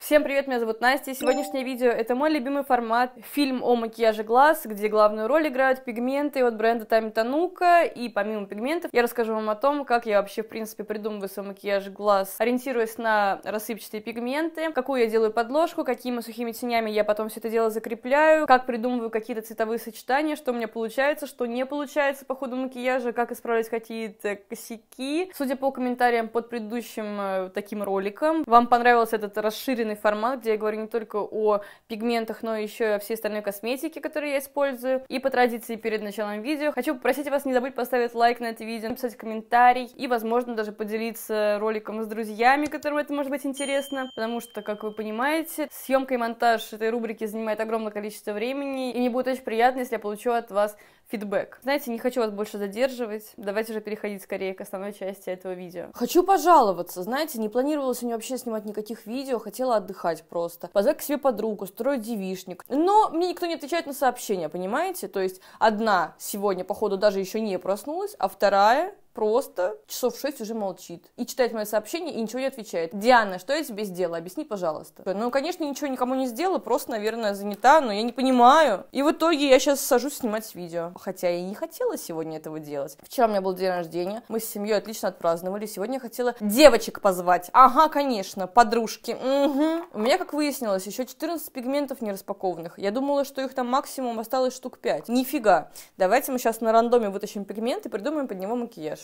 Всем привет, меня зовут Настя, и сегодняшнее видео это мой любимый формат фильм о макияже глаз, где главную роль играют пигменты от бренда Tami Tanuka, и помимо пигментов я расскажу вам о том, как я вообще в принципе придумываю свой макияж глаз, ориентируясь на рассыпчатые пигменты, какую я делаю подложку, какими сухими тенями я потом все это дело закрепляю, как придумываю какие-то цветовые сочетания, что у меня получается, что не получается по ходу макияжа, как исправлять какие-то косяки. Судя по комментариям под предыдущим таким роликом, вам понравился этот расширенный формат, где я говорю не только о пигментах, но еще и о всей остальной косметике, которую я использую. И по традиции перед началом видео хочу попросить вас не забыть поставить лайк на это видео, написать комментарий и, возможно, даже поделиться роликом с друзьями, которым это может быть интересно, потому что, как вы понимаете, съемка и монтаж этой рубрики занимает огромное количество времени, и мне будет очень приятно, если я получу от вас фидбэк. Знаете, не хочу вас больше задерживать, давайте уже переходить скорее к основной части этого видео. Хочу пожаловаться, знаете, не планировала сегодня вообще снимать никаких видео, хотела отдыхать просто, позвать к себе подругу, устроить девичник, но мне никто не отвечает на сообщения, понимаете, то есть одна сегодня, походу, даже еще не проснулась, а вторая просто часов 6 уже молчит. И читает мои сообщения, и ничего не отвечает. Диана, что я тебе сделала? Объясни, пожалуйста. Ну, конечно, ничего никому не сделала, просто, наверное, занята, но я не понимаю. И в итоге я сейчас сажусь снимать видео. Хотя я и не хотела сегодня этого делать. Вчера у меня был день рождения, мы с семьей отлично отпраздновали. Сегодня я хотела девочек позвать. Ага, конечно, подружки. Угу. У меня, как выяснилось, еще 14 пигментов не распакованных. Я думала, что их там максимум осталось штук 5. Нифига. Давайте мы сейчас на рандоме вытащим пигмент и придумаем под него макияж.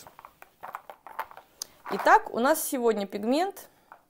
Итак, у нас сегодня пигмент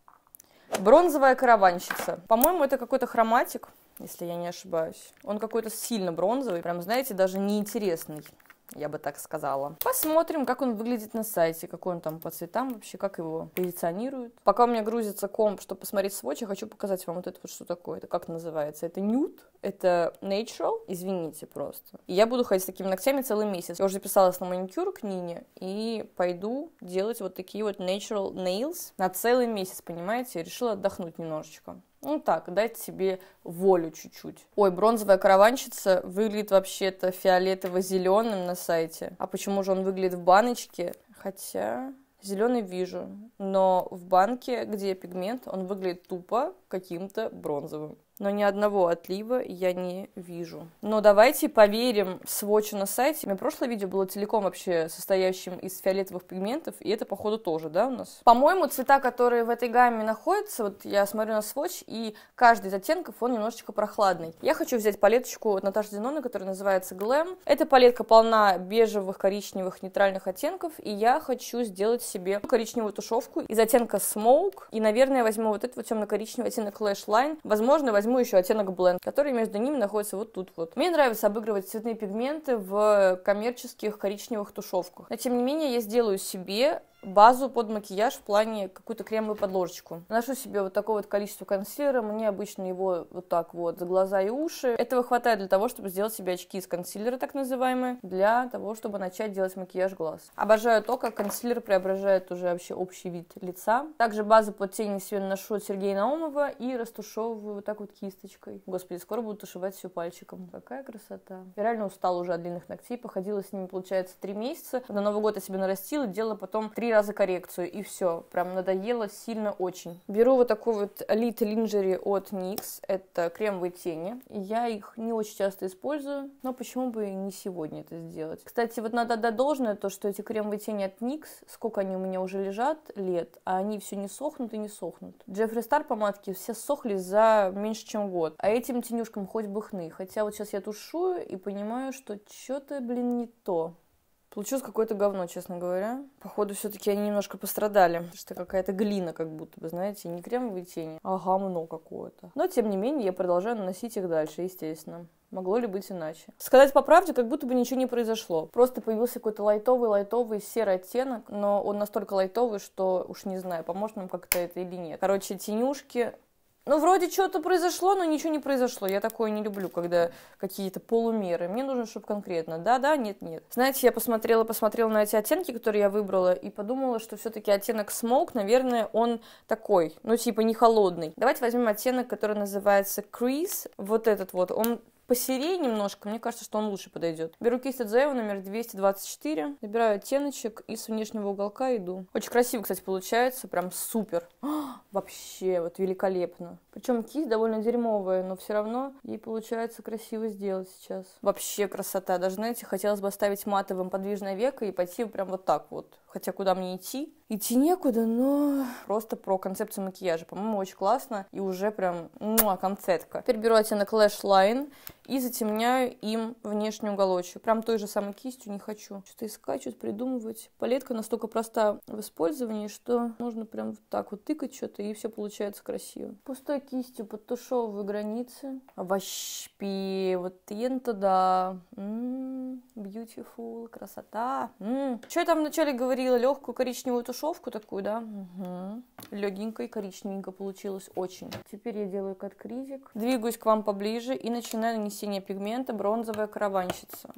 бронзовая караванщица. По-моему, это какой-то хроматик, если я не ошибаюсь. Он какой-то сильно бронзовый, прям, знаете, даже неинтересный, я бы так сказала. Посмотрим, как он выглядит на сайте, какой он там по цветам вообще, как его позиционируют. Пока у меня грузится комп, чтобы посмотреть сводч, я хочу показать вам вот это вот, что такое. Это как называется? Это nude, это natural, извините просто. И я буду ходить с такими ногтями целый месяц. Я уже записалась на маникюр к Нине и пойду делать вот такие вот natural nails на целый месяц, понимаете? Решила отдохнуть немножечко. Ну так, дайте себе волю чуть-чуть. Ой, бронзовая караванщица выглядит вообще-то фиолетово-зеленым на сайте. А почему же он выглядит в баночке? Хотя зеленый вижу, но в банке, где пигмент, он выглядит тупо каким-то бронзовым. Но ни одного отлива я не вижу. Но давайте поверим сводчу на сайте. У меня прошлое видео было целиком вообще состоящим из фиолетовых пигментов, и это, походу, тоже, да, у нас? По-моему, цвета, которые в этой гамме находятся, вот я смотрю на сводч, и каждый из оттенков, он немножечко прохладный. Я хочу взять палеточку от Наташи Деноны, которая называется Glam. Эта палетка полна бежевых, коричневых, нейтральных оттенков, и я хочу сделать себе коричневую тушевку из оттенка Smoke, и, наверное, возьму вот этот вот темно-коричневый оттенок Lash Line. Возможно, возьму еще оттенок Blend, который между ними находится вот тут вот. Мне нравится обыгрывать цветные пигменты в коммерческих коричневых тушевках. Но, тем не менее, я сделаю себе базу под макияж в плане какую-то кремовую подложечку. Наношу себе вот такое вот количество консилера, мне обычно его вот так вот за глаза и уши. Этого хватает для того, чтобы сделать себе очки из консилера, так называемые, для того, чтобы начать делать макияж глаз. Обожаю то, как консилер преображает уже вообще общий вид лица. Также базу под тени себе наношу от Сергея Наумова и растушевываю вот так вот кисточкой. Господи, скоро буду тушевать все пальчиком. Какая красота. Я реально устала уже от длинных ногтей, походила с ними, получается, 3 месяца. На Новый год я себе нарастила, делала потом 3 раза коррекцию, и все. Прям надоело сильно очень. Беру вот такой вот Elite Lingerie от NYX. Это кремовые тени. Я их не очень часто использую, но почему бы и не сегодня это сделать. Кстати, вот надо отдать должное, то, что эти кремовые тени от NYX, сколько они у меня уже лежат лет, а они все не сохнут и не сохнут. Джеффри Стар помадки все сохли за меньше, чем год. А этим тенюшкам хоть бы хны. Хотя вот сейчас я тушую и понимаю, что что-то, блин, не то. Получилось какое-то говно, честно говоря. Походу, все-таки они немножко пострадали. Потому что какая-то глина, как будто бы, знаете, не кремовые тени, а гамно какое-то. Но, тем не менее, я продолжаю наносить их дальше, естественно. Могло ли быть иначе? Сказать по правде, как будто бы ничего не произошло. Просто появился какой-то лайтовый серый оттенок, но он настолько лайтовый, что уж не знаю, поможет нам как-то это или нет. Короче, тенюшки. Ну, вроде что-то произошло, но ничего не произошло. Я такое не люблю, когда какие-то полумеры. Мне нужно, чтобы конкретно. Да, нет. Знаете, я посмотрела на эти оттенки, которые я выбрала, и подумала, что все-таки оттенок Smoke, наверное, он такой, ну, типа не холодный. Давайте возьмем оттенок, который называется Crease. Вот этот вот, он посерее немножко, мне кажется, что он лучше подойдет. Беру кисть от Zoeva номер 224, набираю оттеночек и с внешнего уголка иду. Очень красиво, кстати, получается, прям супер. Вообще, вот великолепно. Причем кисть довольно дерьмовая, но все равно ей получается красиво сделать сейчас. Вообще красота. Даже, знаете, хотелось бы оставить матовым подвижное веко и пойти прям вот так вот. Хотя куда мне идти? Идти некуда, но просто про концепцию макияжа. По-моему, очень классно и уже прям концепtка. Теперь беру оттенок Lash Line и затемняю им внешний уголочек. Прям той же самой кистью не хочу. Что-то искать, что-то придумывать. Палетка настолько проста в использовании, что можно прям вот так вот тыкать что-то, и все получается красиво. Пустой кистью подтушевываю границы. Вообще, вот это да. Beautiful, красота. Что я там вначале говорила? Легкую коричневую тушевку такую, да? Легенько и коричневенько получилось очень. Теперь я делаю кат-кризик. Двигаюсь к вам поближе и начинаю нанесение пигмента бронзовая караванщица.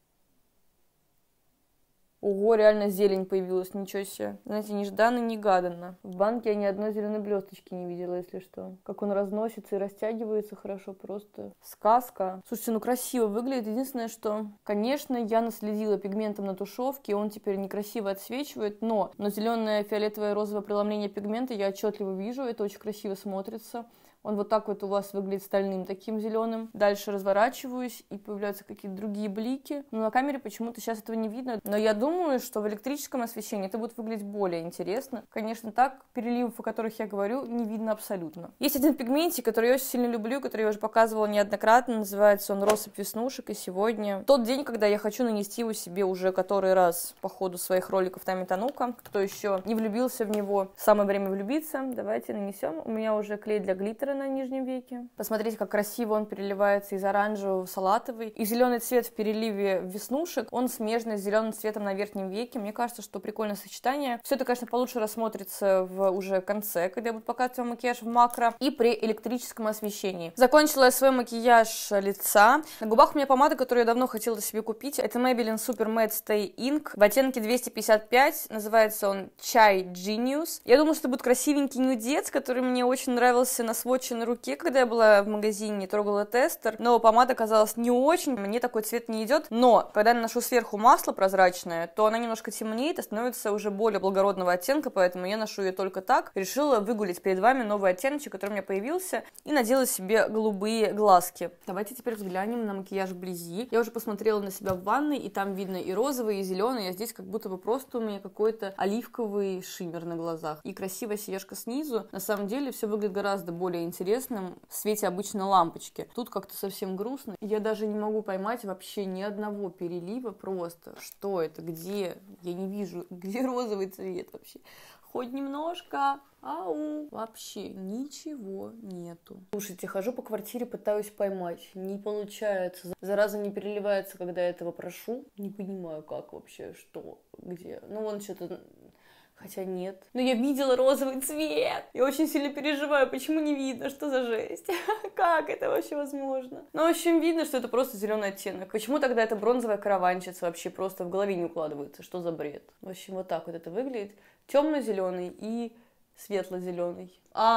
Ого, реально зелень появилась, ничего себе. Знаете, нежданно-негаданно. В банке я ни одной зеленой блесточки не видела, если что. Как он разносится и растягивается хорошо, просто сказка. Слушайте, ну красиво выглядит. Единственное, что, конечно, я наследила пигментом на тушевке, он теперь некрасиво отсвечивает, но зеленое, фиолетовое, розовое преломление пигмента я отчетливо вижу, это очень красиво смотрится. Он вот так вот у вас выглядит стальным таким зеленым. Дальше разворачиваюсь, и появляются какие-то другие блики. Но на камере почему-то сейчас этого не видно. Но я думаю, что в электрическом освещении это будет выглядеть более интересно. Конечно, так переливов, о которых я говорю, не видно абсолютно. Есть один пигментик, который я очень сильно люблю, который я уже показывала неоднократно. Называется он «Россыпь веснушек». И сегодня тот день, когда я хочу нанести его себе уже который раз по ходу своих роликов Тами Танука. Кто еще не влюбился в него, самое время влюбиться. Давайте нанесем. У меня уже клей для глиттера на нижнем веке. Посмотрите, как красиво он переливается из оранжевого в салатовый. И зеленый цвет в переливе веснушек, он смежный с зеленым цветом на верхнем веке. Мне кажется, что прикольное сочетание. Все это, конечно, получше рассмотрится в уже конце, когда я буду показывать вам макияж в макро и при электрическом освещении. Закончила я свой макияж лица. На губах у меня помада, которую я давно хотела себе купить. Это Maybelline Super Matte Stay Ink в оттенке 255. Называется он Chai Genius. Я думала, что это будет красивенький нюдец, который мне очень нравился на сводче на руке, когда я была в магазине, трогала тестер, но помада оказалась не очень, мне такой цвет не идет, но когда я наношу сверху масло прозрачное, то она немножко темнеет и становится уже более благородного оттенка, поэтому я ношу ее только так. Решила выгулить перед вами новый оттеночек, который у меня появился, и надела себе голубые глазки. Давайте теперь взглянем на макияж вблизи. Я уже посмотрела на себя в ванной, и там видно и розовый, и зеленый, а здесь как будто бы просто у меня какой-то оливковый шиммер на глазах. И красивая сережка снизу. На самом деле все выглядит гораздо более интересным в свете обычной лампочки. Тут как-то совсем грустно. Я даже не могу поймать вообще ни одного перелива просто. Что это? Где? Я не вижу. Где розовый цвет вообще? Хоть немножко. Ау. Вообще ничего нету. Слушайте, хожу по квартире, пытаюсь поймать. Не получается. Зараза не переливается, когда я этого прошу. Не понимаю, как вообще, что, где. Ну, вон что-то... Хотя нет. Но я видела розовый цвет. Я очень сильно переживаю, почему не видно, что за жесть. Как это вообще возможно? Ну, в общем, видно, что это просто зеленый оттенок. Почему тогда это бронзовая караванщица вообще просто в голове не укладывается? Что за бред? В общем, вот так вот это выглядит. Темно-зеленый и светло-зеленый.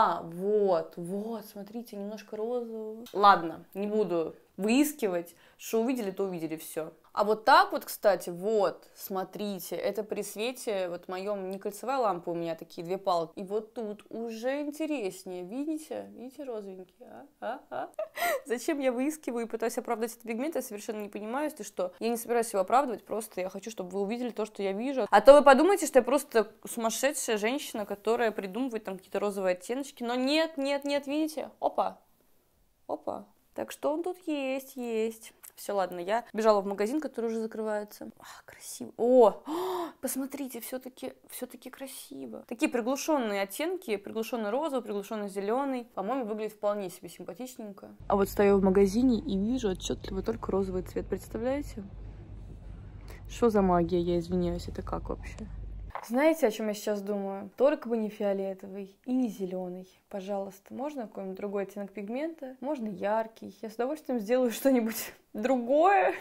Вот, смотрите, немножко розового. Ладно, не буду выискивать. Что увидели, то увидели, все. А вот так вот, кстати, вот, смотрите, это при свете, вот в моем, не кольцевая лампа у меня, такие две палки. И вот тут уже интереснее, видите? Видите розовенький, Зачем я выискиваю и пытаюсь оправдать этот пигмент, я совершенно не понимаю, если что. Я не собираюсь его оправдывать, просто я хочу, чтобы вы увидели то, что я вижу. А то вы подумаете, что я просто сумасшедшая женщина, которая придумывает там какие-то розовые оттеночки. Но нет, видите? Опа. Так что он тут есть. Все, ладно, я бежала в магазин, который уже закрывается. Красиво. Посмотрите, все-таки красиво. Такие приглушенные оттенки, приглушенный розовый, приглушенный зеленый. По-моему, выглядит вполне себе симпатичненько. А вот стою в магазине и вижу отчетливо только розовый цвет. Представляете? Что за магия, я извиняюсь, это как вообще? Знаете, о чем я сейчас думаю? Только бы не фиолетовый и не зеленый. Пожалуйста, можно какой-нибудь другой оттенок пигмента? Можно яркий. Я с удовольствием сделаю что-нибудь другое.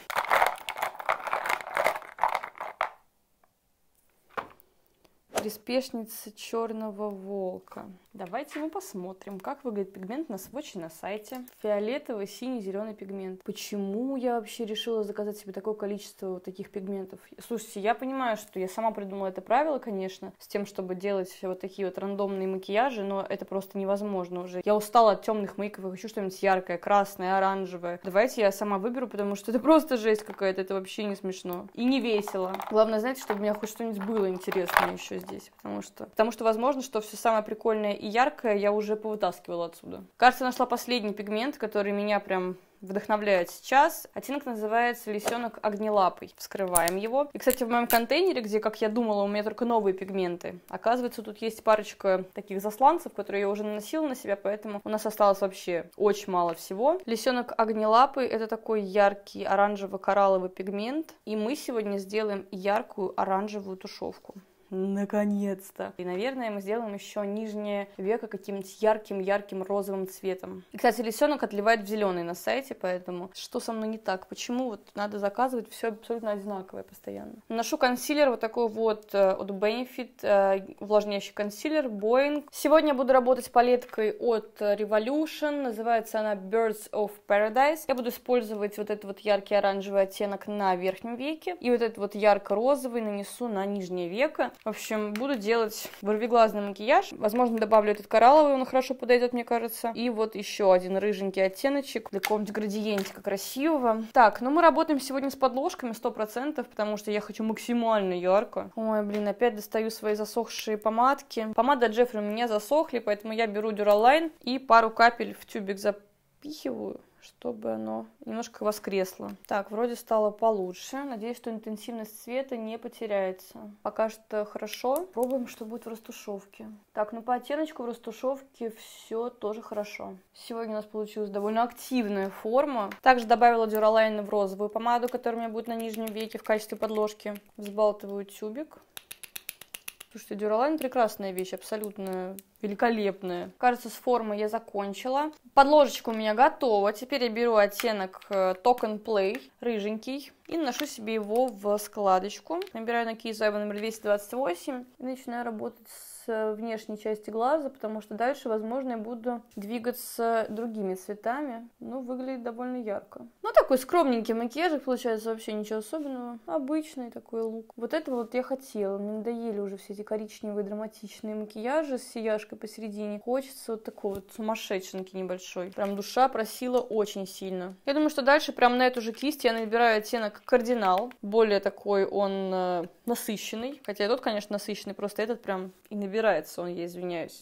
Приспешница черного волка. Давайте мы посмотрим, как выглядит пигмент на сводче на сайте. Фиолетовый, синий, зеленый пигмент. Почему я вообще решила заказать себе такое количество вот таких пигментов? Слушайте, я понимаю, что я сама придумала это правило, конечно, с тем, чтобы делать вот такие вот рандомные макияжи, но это просто невозможно уже. Я устала от темных мейков и хочу что-нибудь яркое, красное, оранжевое. Давайте я сама выберу, потому что это просто жесть какая-то, это вообще не смешно. И не весело. Главное, знаете, чтобы у меня хоть что-нибудь было интересное еще здесь, потому что возможно, что все самое прикольное и яркое я уже повытаскивала отсюда. Кажется, нашла последний пигмент, который меня прям вдохновляет сейчас. Оттенок называется «Лисенок огнелапый». Вскрываем его. И, кстати, в моем контейнере, где, как я думала, у меня только новые пигменты, оказывается, тут есть парочка таких засланцев, которые я уже наносила на себя, поэтому у нас осталось вообще очень мало всего. Лисенок огнелапый — это такой яркий оранжево-коралловый пигмент, и мы сегодня сделаем яркую оранжевую тушевку. Наконец-то! И, наверное, мы сделаем еще нижнее веко каким-нибудь ярким-ярким розовым цветом. И, кстати, лисенок отливает в зеленый на сайте, поэтому что со мной не так? Почему вот надо заказывать все абсолютно одинаковое постоянно? Наношу консилер вот такой вот от Benefit, увлажняющий консилер Boeing. Сегодня я буду работать с палеткой от Revolution, называется она Birds of Paradise. Я буду использовать вот этот вот яркий оранжевый оттенок на верхнем веке, и вот этот вот ярко-розовый нанесу на нижнее веко. В общем, буду делать вырвиглазный макияж. Возможно, добавлю этот коралловый, он хорошо подойдет, мне кажется. И вот еще один рыженький оттеночек для какого-нибудь градиентика красивого. Так, ну мы работаем сегодня с подложками 100%, потому что я хочу максимально ярко. Ой, блин, опять достаю свои засохшие помадки. Помады от Джеффри у меня засохли, поэтому я беру Duraline и пару капель в тюбик запихиваю, чтобы оно немножко воскресло. Так, вроде стало получше. Надеюсь, что интенсивность цвета не потеряется. Пока что хорошо. Пробуем, что будет в растушевке. Так, ну по оттеночку в растушевке все тоже хорошо. Сегодня у нас получилась довольно активная форма. Также добавила Duraline в розовую помаду, которая у меня будет на нижнем веке в качестве подложки. Взбалтываю тюбик. Слушайте, Duraline прекрасная вещь, абсолютно великолепная. Кажется, с формой я закончила. Подложечка у меня готова. Теперь я беру оттенок Talk and Play, рыженький, и наношу себе его в складочку. Набираю на Киз Айва номер 228 и начинаю работать с внешней части глаза, потому что дальше, возможно, я буду двигаться другими цветами. Но выглядит довольно ярко. Ну, такой скромненький макияж, получается вообще ничего особенного. Обычный такой лук. Вот этого вот я хотела. Мне надоели уже все эти коричневые драматичные макияжи с сияшкой посередине. Хочется вот такой вот сумасшедшенький небольшой. Прям душа просила очень сильно. Я думаю, что дальше прям на эту же кисть я набираю оттенок Кардинал. Более такой он насыщенный. Хотя и тот, конечно, насыщенный, просто этот прям и набирается он, я извиняюсь.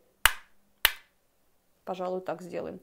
Пожалуй, так сделаем.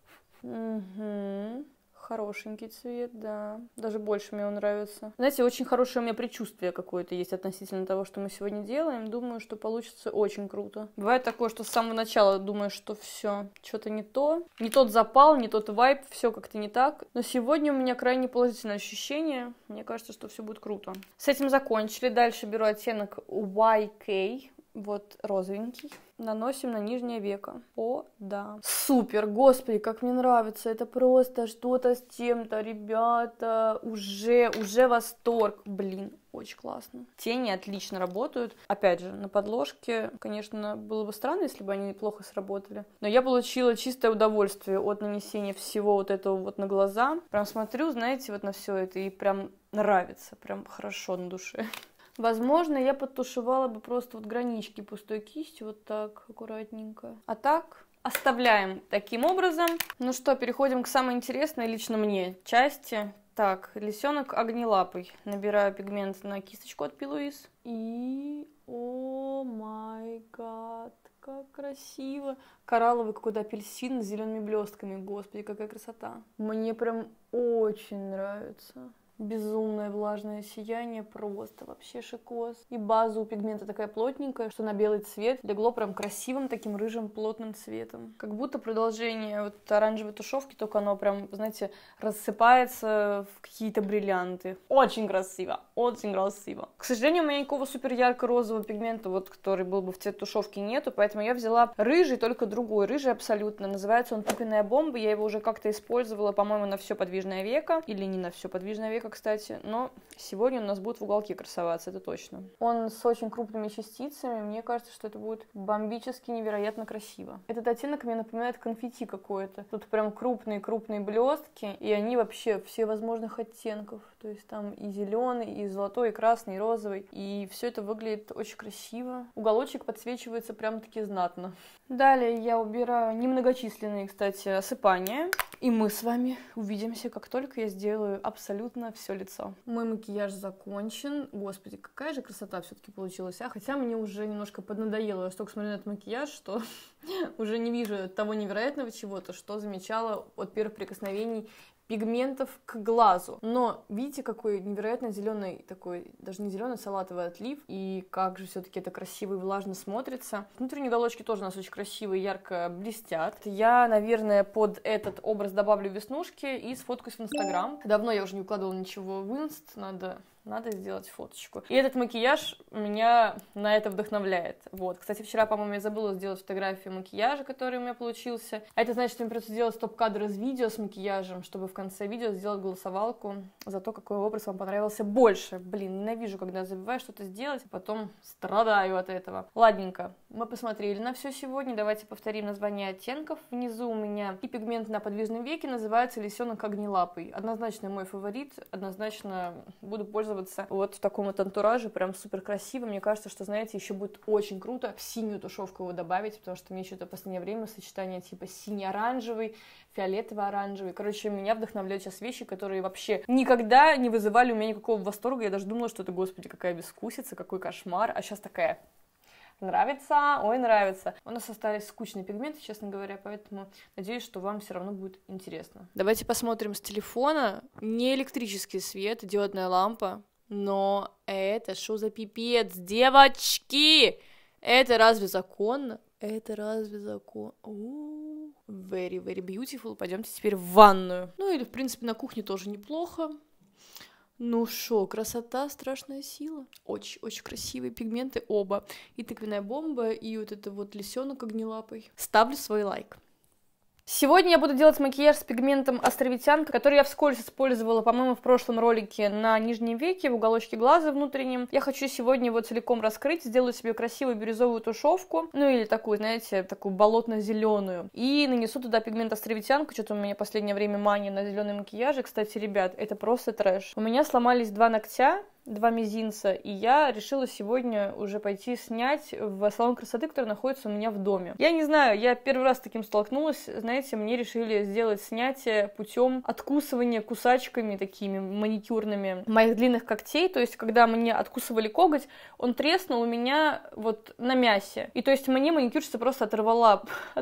Угу. Хорошенький цвет, да. Даже больше мне он нравится. Знаете, очень хорошее у меня предчувствие какое-то есть относительно того, что мы сегодня делаем. Думаю, что получится очень круто. Бывает такое, что с самого начала думаешь, что все, что-то не то. Не тот запал, не тот вайб, все как-то не так. Но сегодня у меня крайне положительное ощущение. Мне кажется, что все будет круто. С этим закончили. Дальше беру оттенок YK. Вот розовенький. Наносим на нижнее веко. О, да. Супер, господи, как мне нравится. Это просто что-то с чем-то, ребята. Уже восторг. Блин, очень классно. Тени отлично работают. Опять же, на подложке, конечно, было бы странно, если бы они плохо сработали. Но я получила чистое удовольствие от нанесения всего вот этого вот на глаза. Прям смотрю, знаете, вот на все это и прям нравится. Прям хорошо на душе. Возможно, я подтушевала бы просто вот гранички пустой кистью, вот так, аккуратненько. А так оставляем таким образом. Ну что, переходим к самой интересной лично мне части. Так, лисенок огнелапый. Набираю пигмент на кисточку от P. Louise. И, о май гад, как красиво. Коралловый какой-то апельсин с зелеными блестками. Господи, какая красота. Мне прям очень нравится. Безумное влажное сияние, просто вообще шикос. И база у пигмента такая плотненькая, что на белый цвет легло прям красивым таким рыжим плотным цветом. Как будто продолжение вот оранжевой тушевки, только оно прям, знаете, рассыпается в какие-то бриллианты. Очень красиво, очень красиво. К сожалению, у меня никакого супер ярко-розового пигмента, вот, который был бы в цвет тушевки, нету, поэтому я взяла рыжий, только другой, рыжий абсолютно. Называется он «Пупиная бомба», я его уже как-то использовала, по-моему, на все подвижное веко, или не на все подвижное веко, оттенка, кстати, но сегодня у нас будет в уголке красоваться, это точно. Он с очень крупными частицами, мне кажется, что это будет бомбически невероятно красиво. Этот оттенок мне напоминает конфетти какое-то. Тут прям крупные-крупные блестки, и они вообще все возможных оттенков. То есть там и зеленый, и золотой, и красный, и розовый. И все это выглядит очень красиво. Уголочек подсвечивается прям-таки знатно. Далее я убираю немногочисленные, кстати, осыпания. И мы с вами увидимся, как только я сделаю абсолютно все лицо. Мой макияж закончен. Господи, какая же красота все-таки получилась, а? Хотя мне уже немножко поднадоело. Я столько смотрю на этот макияж, что уже не вижу того невероятного чего-то, что замечала от первых прикосновений пигментов к глазу. Но видите, какой невероятно зеленый такой, даже не зеленый, салатовый отлив. И как же все-таки это красиво и влажно смотрится. Внутренние уголочки тоже у нас очень красивые, ярко блестят. Я, наверное, под этот образ добавлю веснушки и сфоткаюсь в Инстаграм. Давно я уже не укладывала ничего в Инст, надо сделать фоточку. И этот макияж меня на это вдохновляет. Вот. Кстати, вчера, по-моему, я забыла сделать фотографию макияжа, который у меня получился. А это значит, что мне придется сделать стоп-кадр из видео с макияжем, чтобы в конце видео сделать голосовалку за то, какой образ вам понравился больше. Блин, ненавижу, когда забываю что-то сделать, а потом страдаю от этого. Ладненько, мы посмотрели на все сегодня. Давайте повторим название оттенков. Внизу у меня и пигмент на подвижном веке называется лисенок огнелапый. Однозначно мой фаворит, однозначно буду пользоваться вот в таком вот антураже, прям супер красиво. Мне кажется, что, знаете, еще будет очень круто в синюю тушевку его добавить, потому что мне что-то в последнее время сочетание типа синий-оранжевый, фиолетово-оранжевый. Короче, меня вдохновляют сейчас вещи, которые вообще никогда не вызывали у меня никакого восторга. Я даже думала, что это, господи, какая бескусица, какой кошмар. А сейчас такая... Нравится, ой, нравится. У нас остались скучные пигменты, честно говоря, поэтому надеюсь, что вам все равно будет интересно. Давайте посмотрим с телефона. Не электрический свет, диодная лампа, но это что за пипец, девочки? Это разве законно? Это разве законно? Very, very beautiful. Пойдемте теперь в ванную. Ну или, в принципе, на кухне тоже неплохо. Ну шо, красота, страшная сила. Очень-очень красивые пигменты оба. И тыквенная бомба, и вот это вот лисенок огнелапый. Ставлю свой лайк. Сегодня я буду делать макияж с пигментом островитянка, который я вскользь использовала, по-моему, в прошлом ролике на нижнем веке, в уголочке глаза внутреннем. Я хочу сегодня его целиком раскрыть, сделать себе красивую бирюзовую тушевку, ну или такую, знаете, такую болотно-зеленую. И нанесу туда пигмент островитянка, что-то у меня в последнее время мания на зеленый макияж. Кстати, ребят, это просто трэш. У меня сломались 2 ногтя, 2 мизинца, и я решила сегодня уже пойти снять в салон красоты, который находится у меня в доме. Я не знаю, я первый раз с таким столкнулась, знаете, мне решили сделать снятие путем откусывания кусачками такими маникюрными моих длинных когтей, то есть когда мне откусывали коготь, он треснул у меня вот на мясе, и то есть мне маникюрщица просто оторвала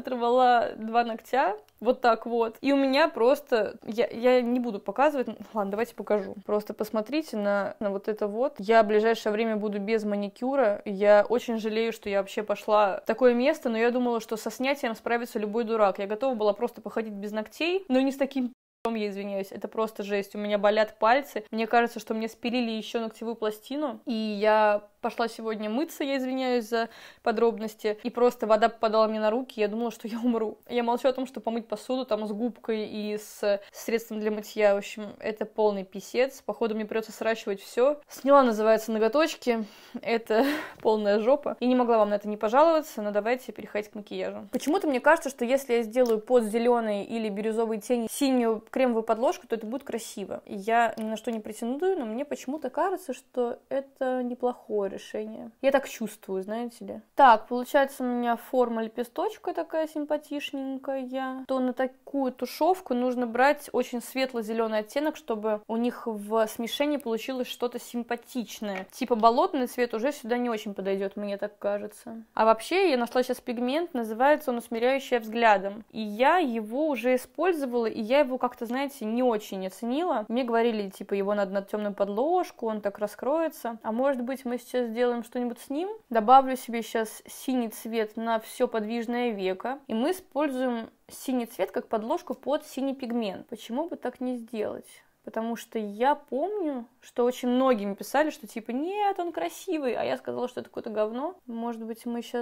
2 ногтя, вот так вот. И у меня просто... Я не буду показывать. Ладно, давайте покажу. Просто посмотрите на вот это вот. Я в ближайшее время буду без маникюра. Я очень жалею, что я вообще пошла в такое место, но я думала, что со снятием справится любой дурак. Я готова была просто походить без ногтей, но не с таким я извиняюсь, это просто жесть. У меня болят пальцы. Мне кажется, что мне спилили еще ногтевую пластину. И я пошла сегодня мыться, я извиняюсь за подробности. И просто вода попадала мне на руки, я думала, что я умру. Я молчу о том, что помыть посуду там с губкой и с средством для мытья. В общем, это полный писец. Походу, мне придется сращивать все. Сняла, называется, ноготочки. Это полная жопа. И не могла вам на это не пожаловаться, но давайте переходить к макияжу. Почему-то мне кажется, что если я сделаю под зеленые или бирюзовые тени синюю кремовую подложку, то это будет красиво. Я ни на что не претендую, но мне почему-то кажется, что это неплохое решение. Я так чувствую, знаете ли. Так, получается у меня форма лепесточка такая симпатичненькая. То на такую тушевку нужно брать очень светло-зеленый оттенок, чтобы у них в смешении получилось что-то симпатичное. Типа болотный цвет уже сюда не очень подойдет, мне так кажется. А вообще я нашла сейчас пигмент, называется он «Усмиряющая взглядом». И я его уже использовала, и я его как-то, знаете, не очень оценила. Мне говорили, типа, его надо на темную подложку, он так раскроется. А может быть, мы сейчас сделаем что-нибудь с ним? Добавлю себе сейчас синий цвет на все подвижное веко. И мы используем синий цвет как подложку под синий пигмент. Почему бы так не сделать? Потому что я помню, что очень многие писали, что типа, нет, он красивый, а я сказала, что это какое-то говно. Может быть, мы сейчас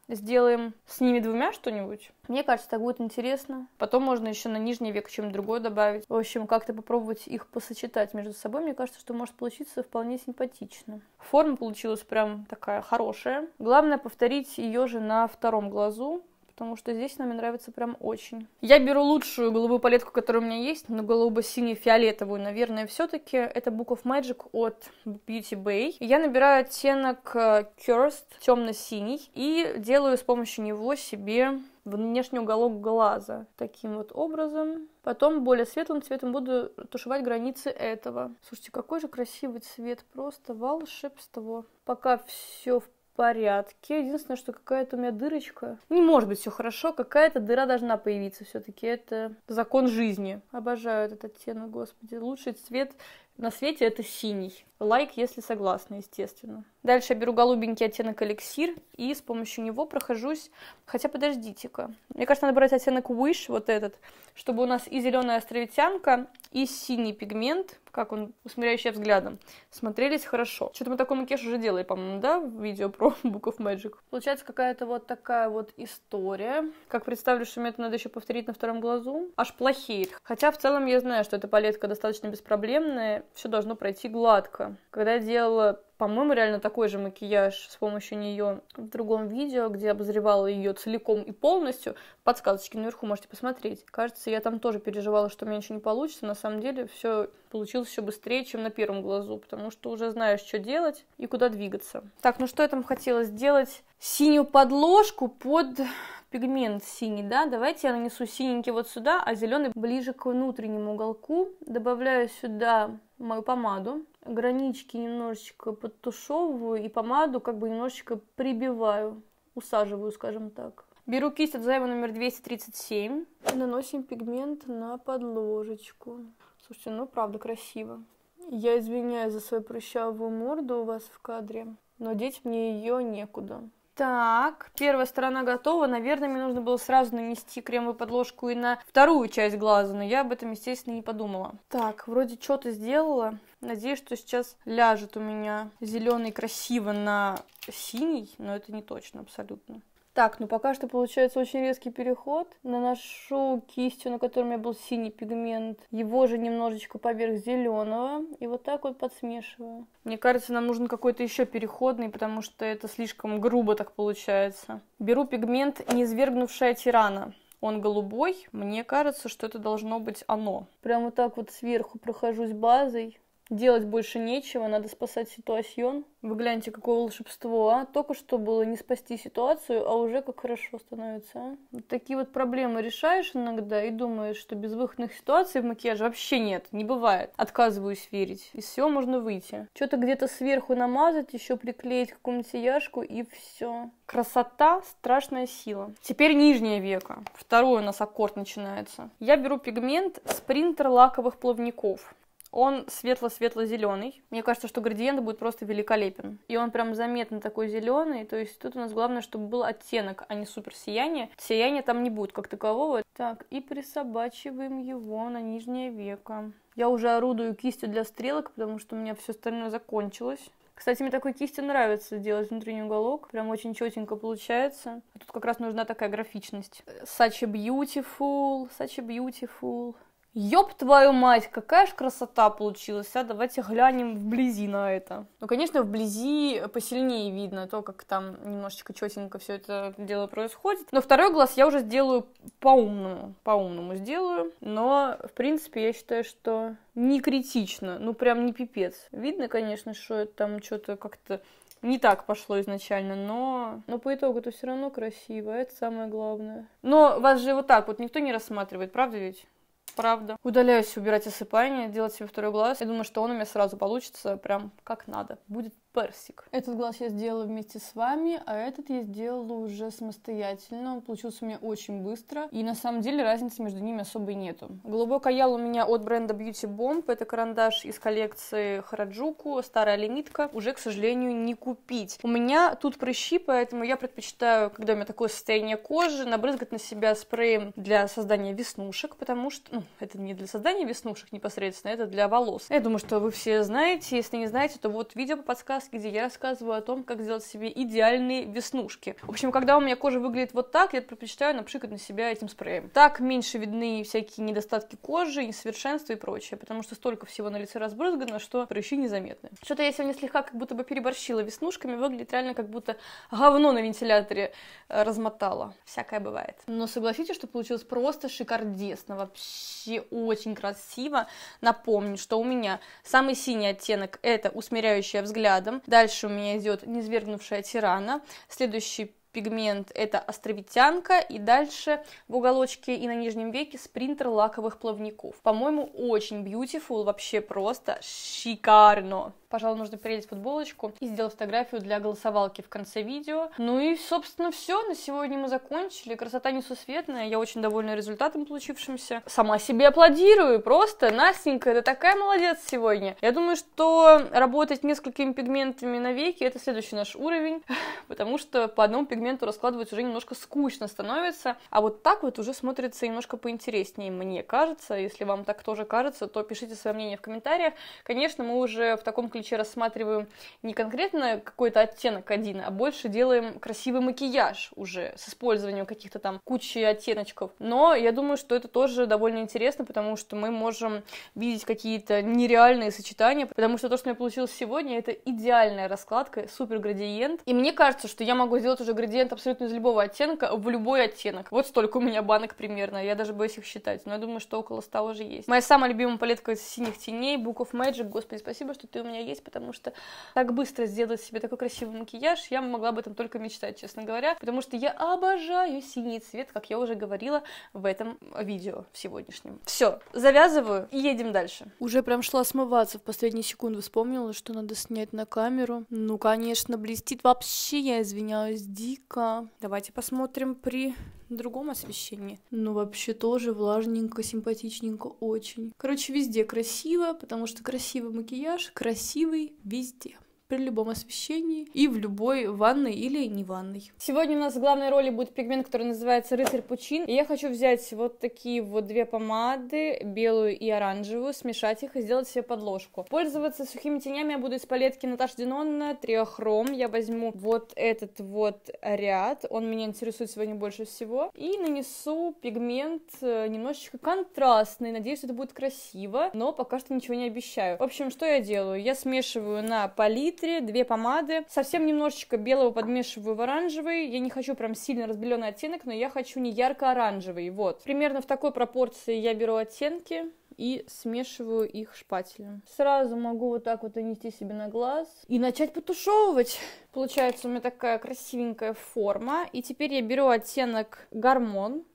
сделаем с ними двумя что-нибудь. Мне кажется, так будет интересно. Потом можно еще на нижнее веко чем-то другое добавить. В общем, как-то попробовать их посочетать между собой. Мне кажется, что может получиться вполне симпатично. Форма получилась прям такая хорошая. Главное повторить ее же на втором глазу, потому что здесь она мне нравится прям очень. Я беру лучшую голубую палетку, которая у меня есть, но голубо-сине-фиолетовую, наверное, все-таки. Это Book of Magic от Beauty Bay. Я набираю оттенок Cursed, темно-синий, и делаю с помощью него себе внешний уголок глаза таким вот образом. Потом более светлым цветом буду тушевать границы этого. Слушайте, какой же красивый цвет, просто волшебство. Пока все в порядке. Единственное, что какая-то у меня дырочка. Не может быть все хорошо, какая-то дыра должна появиться все-таки. Это закон жизни. Обожаю этот оттенок, господи. Лучший цвет на свете это синий. Лайк, если согласна, естественно. Дальше я беру голубенький оттенок эликсир и с помощью него прохожусь. Хотя подождите-ка. Мне кажется, надо брать оттенок Wish, вот этот, чтобы у нас и зеленая островитянка, и синий пигмент, как он, усмиряющий взглядом, смотрелись хорошо. Что-то мы такой макияж уже делали, по-моему, да, в видео про Book of Magic. Получается какая-то вот такая вот история. Как представлю, что мне это надо еще повторить на втором глазу, аж плохеет. Хотя в целом я знаю, что эта палетка достаточно беспроблемная, все должно пройти гладко. Когда я делала, по-моему, реально такой же макияж с помощью нее в другом видео, где обозревала ее целиком и полностью, подсказочки наверху можете посмотреть. Кажется, я там тоже переживала, что у меня ничего не получится. На самом деле все получилось еще быстрее, чем на первом глазу, потому что уже знаешь, что делать и куда двигаться. Так, ну что я там хотела сделать? Синюю подложку под пигмент синий, да? Давайте я нанесу синенький вот сюда, а зеленый ближе к внутреннему уголку. Добавляю сюда мою помаду. Гранички немножечко подтушевываю и помаду как бы немножечко прибиваю, усаживаю, скажем так. Беру кисть от Зайва номер 237 и наносим пигмент на подложечку. Слушайте, ну правда красиво. Я извиняюсь за свою прыщавую морду у вас в кадре, но деть мне ее некуда. Так, первая сторона готова. Наверное, мне нужно было сразу нанести кремовую подложку и на вторую часть глаза, но я об этом, естественно, не подумала. Так, вроде что-то сделала. Надеюсь, что сейчас ляжет у меня зеленый красиво на синий, но это не точно абсолютно. Так, ну пока что получается очень резкий переход. Наношу кистью, на которой у меня был синий пигмент, его же немножечко поверх зеленого. И вот так вот подсмешиваю. Мне кажется, нам нужен какой-то еще переходный, потому что это слишком грубо так получается. Беру пигмент «Низвергнувшая тирана». Он голубой. Мне кажется, что это должно быть оно. Прямо вот так вот сверху прохожусь базой. Делать больше нечего, надо спасать ситуацию. Вы гляньте, какое волшебство, а? Только что было не спасти ситуацию, а уже как хорошо становится, а? Вот такие вот проблемы решаешь иногда и думаешь, что безвыходных ситуаций в макияже вообще нет, не бывает. Отказываюсь верить. Из всего можно выйти. Что-то где-то сверху намазать, еще приклеить какую-нибудь сияшку и все. Красота, страшная сила. Теперь нижнее веко. Второй у нас аккорд начинается. Я беру пигмент Sprinter лаковых плавников. Он светло-светло-зеленый. Мне кажется, что градиент будет просто великолепен. И он прям заметно такой зеленый. То есть тут у нас главное, чтобы был оттенок, а не супер сияние. Сияния там не будет как такового. Так, и присобачиваем его на нижнее веко. Я уже орудую кистью для стрелок, потому что у меня все остальное закончилось. Кстати, мне такой кистью нравится делать внутренний уголок. Прям очень четенько получается. А тут как раз нужна такая графичность. Such a beautiful, such a beautiful. Ёб твою мать, какая ж красота получилась, а? Давайте глянем вблизи на это. Ну, конечно, вблизи посильнее видно то, как там немножечко четенько все это дело происходит. Но второй глаз я уже сделаю по-умному сделаю. Но, в принципе, я считаю, что не критично, ну, прям не пипец. Видно, конечно, что это там что-то как-то не так пошло изначально, но по итогу это все равно красиво, это самое главное. Но вас же вот так вот никто не рассматривает, правда ведь? Правда. Удаляюсь убирать осыпание, делать себе второй глаз. Я думаю, что он у меня сразу получится прям как надо. Будет персик. Этот глаз я сделала вместе с вами, а этот я сделала уже самостоятельно. Он получился у меня очень быстро. И на самом деле разницы между ними особой нету. Голубой каял у меня от бренда Beauty Bomb. Это карандаш из коллекции Хараджуку. Старая лимитка. Уже, к сожалению, не купить. У меня тут прыщи, поэтому я предпочитаю, когда у меня такое состояние кожи, набрызгать на себя спреем для создания веснушек, потому что, это не для создания веснушек непосредственно, это для волос. Я думаю, что вы все знаете. Если не знаете, то вот видео по подсказке подкаст, где я рассказываю о том, как сделать себе идеальные веснушки. В общем, когда у меня кожа выглядит вот так, я предпочитаю напшикать на себя этим спреем. Так меньше видны всякие недостатки кожи, несовершенства и прочее, потому что столько всего на лице разбрызгано, что прыщи незаметны. Что-то я сегодня слегка как будто бы переборщила веснушками, выглядит реально как будто говно на вентиляторе размотала. Всякое бывает. Но согласитесь, что получилось просто шикардесно, вообще очень красиво. Напомню, что у меня самый синий оттенок — это усмиряющая взглядом. Дальше у меня идет низвергнувшая тирана. Следующий пигмент — это островитянка, и дальше в уголочке и на нижнем веке спринтер лаковых плавников. По-моему, очень beautiful, вообще просто шикарно. Пожалуй, нужно переделать футболочку и сделать фотографию для голосовалки в конце видео. Ну и, собственно, все. На сегодня мы закончили. Красота несусветная. Я очень довольна результатом получившимся. Сама себе аплодирую. Просто, Настенька, ты такая молодец сегодня. Я думаю, что работать несколькими пигментами на веки — это следующий наш уровень, потому что по одному пигменту раскладывать уже немножко скучно становится. А вот так вот уже смотрится немножко поинтереснее, мне кажется. Если вам так тоже кажется, то пишите свое мнение в комментариях. Конечно, мы уже в таком ключе рассматриваем не конкретно какой-то оттенок один, а больше делаем красивый макияж уже с использованием каких-то там кучи оттеночков. Но я думаю, что это тоже довольно интересно, потому что мы можем видеть какие-то нереальные сочетания, потому что то, что у меня получилось сегодня, это идеальная раскладка, супер градиент. И мне кажется, что я могу сделать уже градиент абсолютно из любого оттенка в любой оттенок. Вот столько у меня банок примерно, я даже боюсь их считать, но я думаю, что около 100 уже есть. Моя самая любимая палетка синих теней, Book of Magic. Господи, спасибо, что ты у меня есть, потому что так быстро сделать себе такой красивый макияж, я могла об этом только мечтать, честно говоря, потому что я обожаю синий цвет, как я уже говорила в этом видео, в сегодняшнем. Все, завязываю и едем дальше. Уже прям шла смываться, в последнюю секунду вспомнила, что надо снять на камеру. Ну, конечно, блестит вообще, я извиняюсь, дико. Давайте посмотрим при другом освещении. Ну, вообще тоже влажненько, симпатичненько очень. Короче, везде красиво, потому что красивый макияж, красивый везде. При любом освещении и в любой ванной или не ванной. Сегодня у нас в главной роли будет пигмент, который называется Рыцарь Пучин. И я хочу взять вот такие вот две помады, белую и оранжевую, смешать их и сделать себе подложку. Пользоваться сухими тенями я буду из палетки Наташи Денона Триохром. Я возьму вот этот вот ряд, он меня интересует сегодня больше всего. И нанесу пигмент немножечко контрастный. Надеюсь, это будет красиво, но пока что ничего не обещаю. В общем, что я делаю? Я смешиваю на палитре две помады, совсем немножечко белого подмешиваю в оранжевый. Я не хочу прям сильно разбеленный оттенок, но я хочу не ярко-оранжевый. Вот. Примерно в такой пропорции я беру оттенки и смешиваю их шпателем. Сразу могу вот так вот нанести себе на глаз и начать потушевывать. Получается у меня такая красивенькая форма. И теперь я беру оттенок Гармон,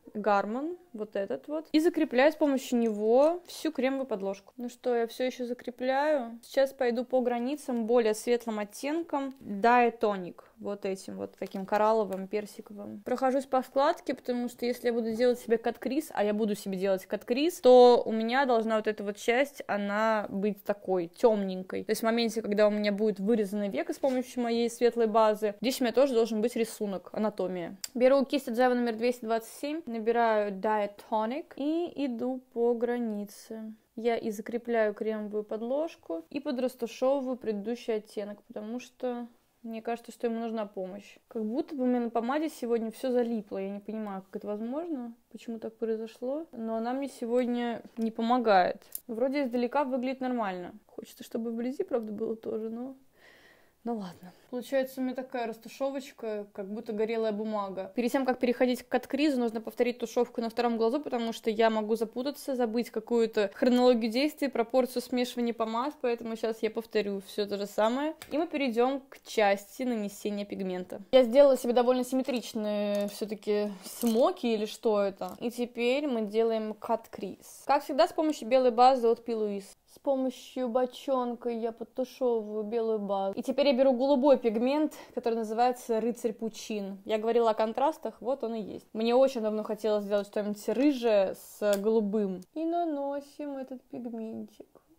вот этот вот, и закрепляю с помощью него всю кремовую подложку. Ну что, я все еще закрепляю. Сейчас пойду по границам более светлым оттенком Diatonic, вот этим вот таким коралловым, персиковым. Прохожусь по складке, потому что если я буду делать себе кат-криз, а я буду себе делать кат-криз, то у меня должна вот эта вот часть, она быть такой темненькой. То есть в моменте, когда у меня будет вырезанное веко с помощью моей светлой базы, здесь у меня тоже должен быть рисунок, анатомия. Беру кисть от Java номер 227, набираю Diatonic и иду по границе. Я и закрепляю кремовую подложку и подрастушевываю предыдущий оттенок, потому что мне кажется, что ему нужна помощь. Как будто бы у меня на помаде сегодня все залипло. Я не понимаю, как это возможно, почему так произошло, но она мне сегодня не помогает. Вроде издалека выглядит нормально. Хочется, чтобы вблизи, правда, было тоже, но... Ну ладно. Получается у меня такая растушевочка, как будто горелая бумага. Перед тем, как переходить к кат-кризу, нужно повторить тушевку на втором глазу, потому что я могу запутаться, забыть какую-то хронологию действий, пропорцию смешивания помад, поэтому сейчас я повторю все то же самое. И мы перейдем к части нанесения пигмента. Я сделала себе довольно симметричные все-таки смоки или что это. И теперь мы делаем кат-криз. Как всегда, с помощью белой базы от P. Louise. С помощью бочонка я подтушевываю белую базу. И теперь я беру голубой пигмент, который называется Рыцарь Пучин. Я говорила о контрастах, вот он и есть. Мне очень давно хотелось сделать что-нибудь рыжее с голубым. И наносим этот пигментик.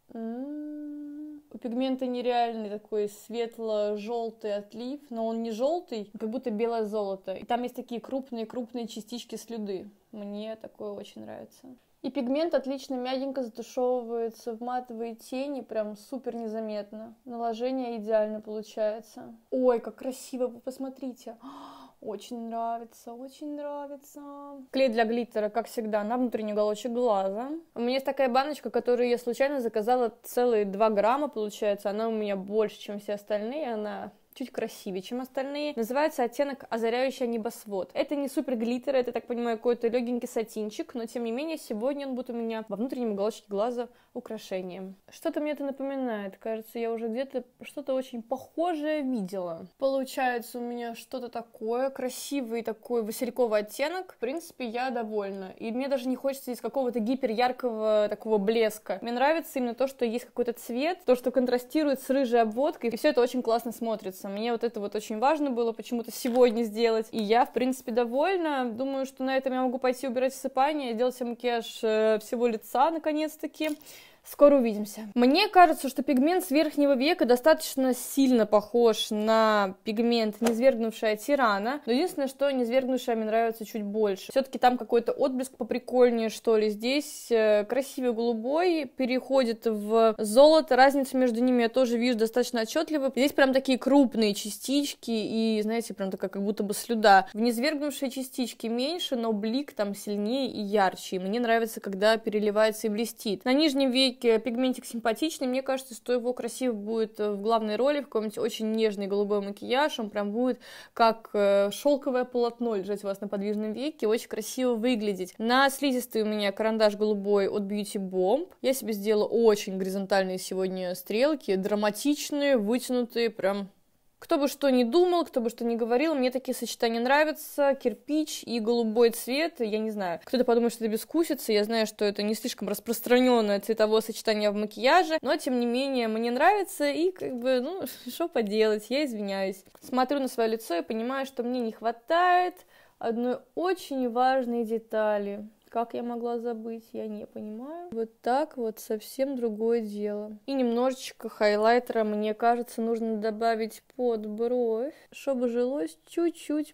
У пигмента нереальный такой светло-желтый отлив, но он не желтый, как будто белое золото. И там есть такие крупные-крупные частички слюды. Мне такое очень нравится. И пигмент отлично мягенько затушевывается в матовые тени, прям супер незаметно. Наложение идеально получается. Ой, как красиво, вы посмотрите. Очень нравится, очень нравится. Клей для глиттера, как всегда, на внутренний уголочек глаза. У меня есть такая баночка, которую я случайно заказала, целые 2 грамма, получается. Она у меня больше, чем все остальные, она чуть красивее, чем остальные. Называется оттенок «Озаряющий небосвод». Это не супер глиттер, это, так понимаю, какой-то легенький сатинчик, но, тем не менее, сегодня он будет у меня во внутреннем уголочке глаза украшением. Что-то мне это напоминает. Кажется, я уже где-то что-то очень похожее видела. Получается у меня что-то такое, красивый такой васильковый оттенок. В принципе, я довольна. И мне даже не хочется здесь какого-то гиперяркого такого блеска. Мне нравится именно то, что есть какой-то цвет, то, что контрастирует с рыжей обводкой, и все это очень классно смотрится. Мне вот это вот очень важно было почему-то сегодня сделать, и я, в принципе, довольна. Думаю, что на этом я могу пойти убирать всыпание, сделать себе макияж всего лица, наконец-таки. Скоро увидимся. Мне кажется, что пигмент с верхнего века достаточно сильно похож на пигмент низвергнувшая Тирана, но единственное, что низвергнувшая мне нравится чуть больше. Все-таки там какой-то отблеск поприкольнее, что ли. Здесь красивый голубой переходит в золото, разницу между ними я тоже вижу достаточно отчетливо. Здесь прям такие крупные частички и, знаете, прям такая как будто бы слюда. В низвергнувшей частички меньше, но блик там сильнее и ярче. И мне нравится, когда переливается и блестит. На нижнем веке пигментик симпатичный, мне кажется, что его красиво будет в главной роли, в каком-нибудь очень нежный голубой макияж, он прям будет как шелковое полотно лежать у вас на подвижном веке, очень красиво выглядеть. На слизистой у меня карандаш голубой от Beauty Bomb, я себе сделала очень горизонтальные сегодня стрелки, драматичные, вытянутые, прям... Кто бы что ни думал, кто бы что ни говорил, мне такие сочетания нравятся. Кирпич и голубой цвет, я не знаю. Кто-то подумает, что это бескусица, я знаю, что это не слишком распространенное цветовое сочетание в макияже, но, тем не менее, мне нравится, и, как бы, ну, что поделать, я извиняюсь. Смотрю на свое лицо и понимаю, что мне не хватает одной очень важной детали. Как я могла забыть, я не понимаю. Вот так вот совсем другое дело. И немножечко хайлайтера, мне кажется, нужно добавить под бровь, чтобы жилось чуть-чуть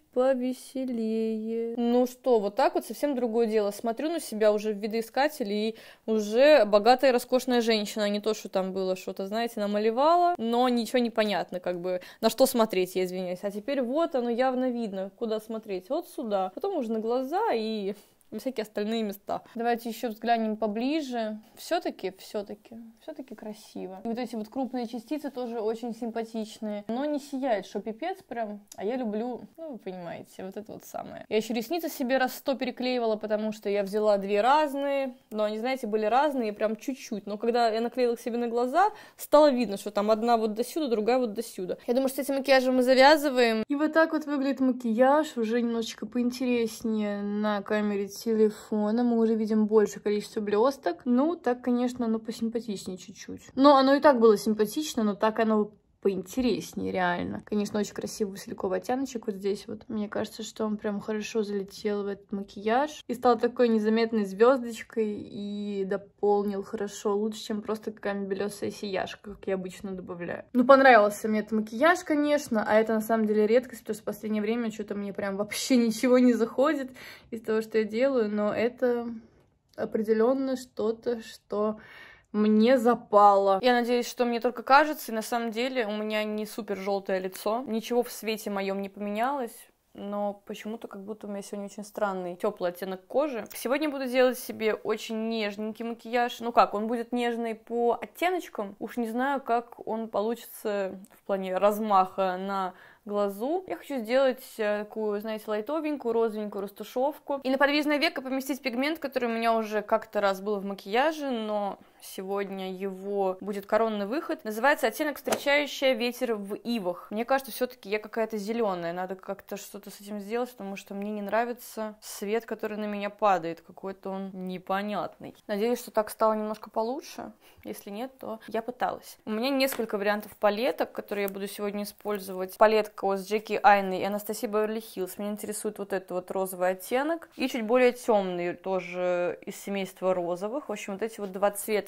повеселее. Ну что, вот так вот совсем другое дело. Смотрю на себя уже в видоискателе, и уже богатая роскошная женщина, а не то, что там было что-то, знаете, намалевала, но ничего не понятно, как бы, на что смотреть, я извиняюсь. А теперь вот оно явно видно, куда смотреть, вот сюда. Потом уже на глаза и... всякие остальные места. Давайте еще взглянем поближе. Все-таки красиво. И вот эти вот крупные частицы тоже очень симпатичные. Но не сияет, что пипец прям. А я люблю, ну, вы понимаете, вот это вот самое. Я еще ресницы себе раз 100 переклеивала, потому что я взяла 2 разные. Но они, знаете, были разные, прям чуть-чуть. Но когда я наклеила их себе на глаза, стало видно, что там одна вот до сюда, другая вот до сюда. Я думаю, что с этим макияжем мы завязываем. И вот так вот выглядит макияж. Уже немножечко поинтереснее на камере телефона. Мы уже видим большее количество блесток. Ну, так, конечно, оно посимпатичнее чуть-чуть. Но оно и так было симпатично, но так оно поинтереснее, реально. Конечно, очень красивый васильковый оттеночек вот здесь вот. Мне кажется, что он прям хорошо залетел в этот макияж. И стал такой незаметной звездочкой и дополнил хорошо. Лучше, чем просто какая-нибудь белесая сияшка, как я обычно добавляю. Ну, понравился мне этот макияж, конечно, а это на самом деле редкость, потому что в последнее время что-то мне прям вообще ничего не заходит из того, что я делаю, но это определенно что-то, что... мне запало. Я надеюсь, что мне только кажется, и на самом деле у меня не супер желтое лицо. Ничего в свете моем не поменялось, но почему-то как будто у меня сегодня очень странный теплый оттенок кожи. Сегодня буду делать себе очень нежненький макияж. Ну как, он будет нежный по оттеночкам. Уж не знаю, как он получится в плане размаха на глазу. Я хочу сделать такую, знаете, лайтовенькую, розовенькую растушевку. И на подвижное веко поместить пигмент, который у меня уже как-то раз был в макияже, но сегодня его будет коронный выход. Называется оттенок «Встречающая ветер в ивах». Мне кажется, все-таки я какая-то зеленая. Надо как-то что-то с этим сделать, потому что мне не нравится свет, который на меня падает. Какой-то он непонятный. Надеюсь, что так стало немножко получше. Если нет, то я пыталась. У меня несколько вариантов палеток, которые я буду сегодня использовать. Палетка с Джеки Айной и Анастасией Беверли-Хиллз. Меня интересует вот этот вот розовый оттенок. И чуть более темный, тоже из семейства розовых. В общем, вот эти вот 2 цвета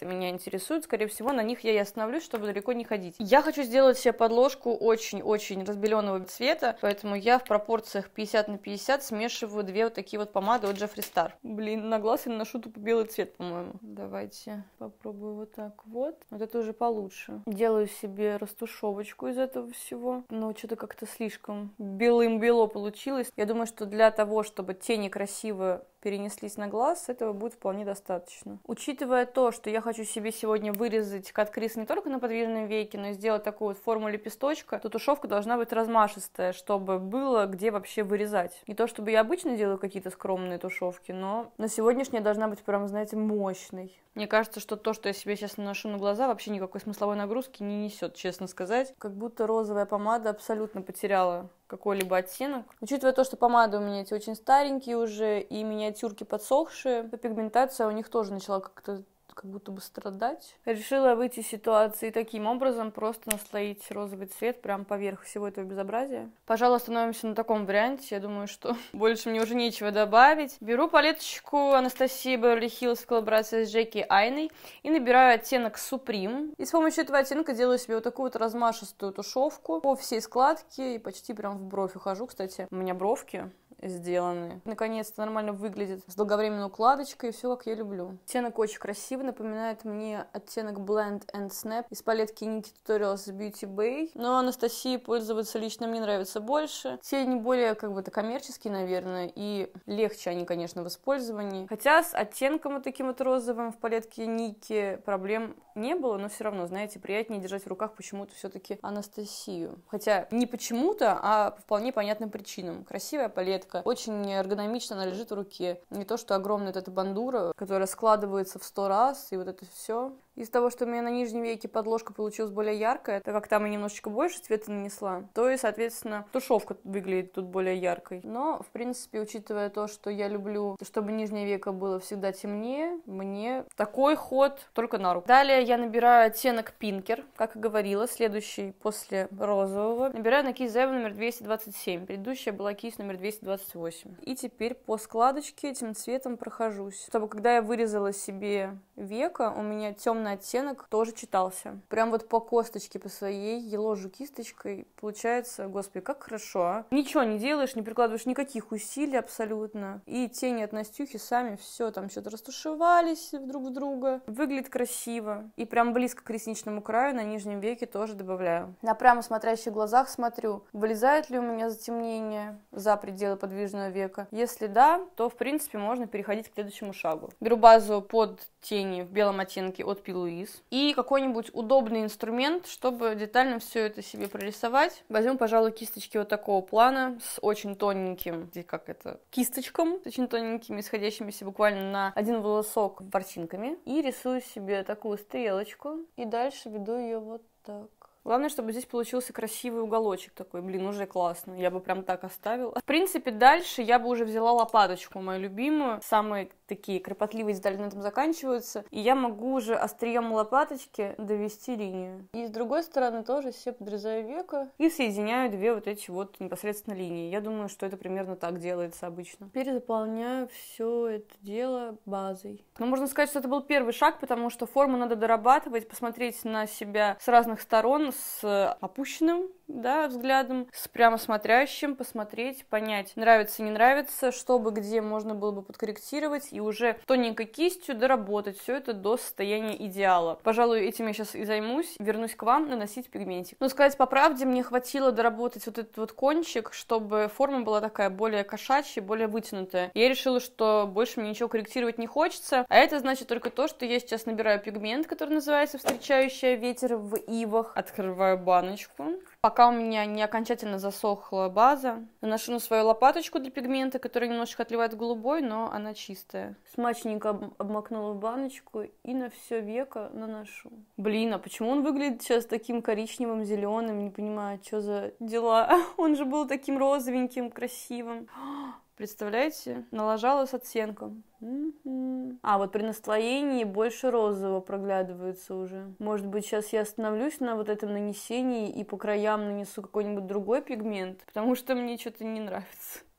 меня интересует. Скорее всего, на них я и остановлюсь, чтобы далеко не ходить. Я хочу сделать себе подложку очень-очень разбеленного цвета, поэтому я в пропорциях 50 на 50 смешиваю две вот такие вот помады от Jeffree Star. Блин, на глаз я наношу тупо белый цвет, по-моему. Давайте попробую вот так вот. Вот это уже получше. Делаю себе растушевочку из этого всего. Но что-то как-то слишком белым-бело получилось. Я думаю, что для того, чтобы тени красиво перенеслись на глаз, этого будет вполне достаточно. Учитывая то, что я хочу себе сегодня вырезать кат-криз не только на подвижном веке, но и сделать такую вот форму лепесточка, то тушевка должна быть размашистая, чтобы было где вообще вырезать. Не то, чтобы я обычно делаю какие-то скромные тушевки, но на сегодняшняя должна быть прям, знаете, мощной. Мне кажется, что то, что я себе сейчас наношу на глаза, вообще никакой смысловой нагрузки не несет, честно сказать. Как будто розовая помада абсолютно потеряла какой-либо оттенок. Учитывая то, что помады у меня эти очень старенькие уже и миниатюрки подсохшие, пигментация у них тоже начала как будто бы страдать. Решила выйти из ситуации таким образом, просто наслоить розовый цвет прямо поверх всего этого безобразия. Пожалуй, остановимся на таком варианте. Я думаю, что больше мне уже нечего добавить. Беру палеточку Анастасии Beverly Hills в коллаборации с Джеки Айной и набираю оттенок Supreme. И с помощью этого оттенка делаю себе вот такую вот размашистую тушевку по всей складке и почти прям в бровь ухожу. Кстати, у меня бровки сделаны. Наконец-то нормально выглядит с долговременной укладочкой, и все как я люблю. Оттенок очень красивый, напоминает мне оттенок Blend and Snap из палетки Nikki Tutorials Beauty Bay, но Анастасии пользоваться лично мне нравится больше. Тени более как бы коммерческие, наверное, и легче они, конечно, в использовании. Хотя с оттенком вот таким вот розовым в палетке Nikki проблем не было, но все равно, знаете, приятнее держать в руках почему-то все-таки Анастасию. Хотя не почему-то, а по вполне понятным причинам. Красивая палетка, очень эргономично она лежит в руке. Не то, что огромная вот эта бандура, которая складывается в 100 раз, и вот это все. Из-за того, что у меня на нижнем веке подложка получилась более яркая, так как там я немножечко больше цвета нанесла, то и, соответственно, тушевка выглядит тут более яркой. Но, в принципе, учитывая то, что я люблю, чтобы нижнее веко было всегда темнее, мне такой ход только на руку. Далее я набираю оттенок Pinker, как и говорила, следующий после розового. Набираю на кисть Zeva номер 227. Предыдущая была кисть номер 228. И теперь по складочке этим цветом прохожусь, чтобы когда я вырезала себе веко, у меня темный оттенок тоже читался. Прям вот по косточке по своей я ложу кисточкой. Получается, господи, как хорошо, а? Ничего не делаешь, не прикладываешь никаких усилий абсолютно. И тени от Настюхи сами все там что-то растушевались друг в друга. Выглядит красиво. И прям близко к ресничному краю на нижнем веке тоже добавляю. На прямо смотрящих глазах смотрю, вылезает ли у меня затемнение за пределы подвижного века. Если да, то в принципе можно переходить к следующему шагу. Беру базу под тени в белом оттенке от P. Louise и какой-нибудь удобный инструмент, чтобы детально все это себе прорисовать. Возьму, пожалуй, кисточки вот такого плана с очень тоненьким, кисточком, с очень тоненькими, исходящимися буквально на один волосок ворсинками. И рисую себе такую стрелочку. И дальше веду ее вот так. Главное, чтобы здесь получился красивый уголочек такой. Блин, уже классно. Я бы прям так оставила. В принципе, дальше я бы уже взяла лопаточку, мою любимую. Самые такие кропотливые детали на этом заканчиваются. И я могу уже острием лопаточки довести линию. И с другой стороны тоже все подрезаю веко и соединяю две вот эти вот непосредственно линии. Я думаю, что это примерно так делается обычно. Теперь заполняю все это дело базой. Но можно сказать, что это был первый шаг, потому что форму надо дорабатывать, посмотреть на себя с разных сторон, с опущенным, да, взглядом, с прямо смотрящим, посмотреть, понять, нравится, не нравится, чтобы где можно было бы подкорректировать и уже тоненькой кистью доработать все это до состояния идеала. Пожалуй, этим я сейчас и займусь, вернусь к вам наносить пигментик. Но сказать по правде, мне хватило доработать вот этот вот кончик, чтобы форма была такая более кошачья, более вытянутая. Я решила, что больше мне ничего корректировать не хочется, а это значит только то, что я сейчас набираю пигмент, который называется «Встречающая ветер в ивах». Открываю баночку. Пока у меня не окончательно засохла база, наношу на свою лопаточку для пигмента, которая немножечко отливает в голубой, но она чистая. Смачненько обмакнула в баночку и на все веко наношу. Блин, а почему он выглядит сейчас таким коричневым, зеленым? Не понимаю, что за дела. Он же был таким розовеньким, красивым. Представляете? Налажала с оттенком. А вот при настроении больше розового проглядывается уже. Может быть, сейчас я остановлюсь на вот этом нанесении и по краям нанесу какой-нибудь другой пигмент, потому что мне что-то не нравится.